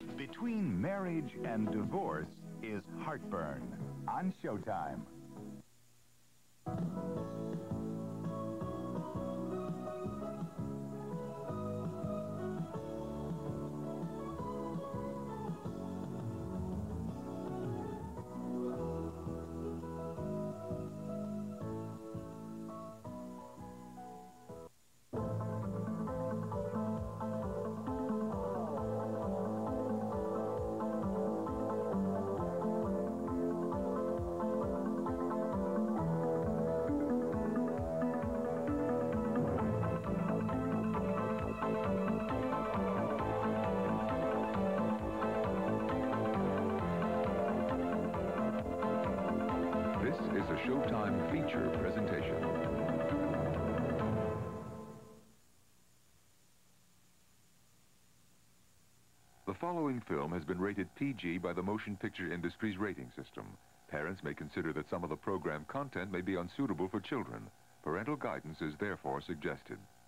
Between marriage and divorce is heartburn on Showtime. This is a Showtime feature presentation. The following film has been rated PG by the motion picture industry's rating system. Parents may consider that some of the program content may be unsuitable for children. Parental guidance is therefore suggested.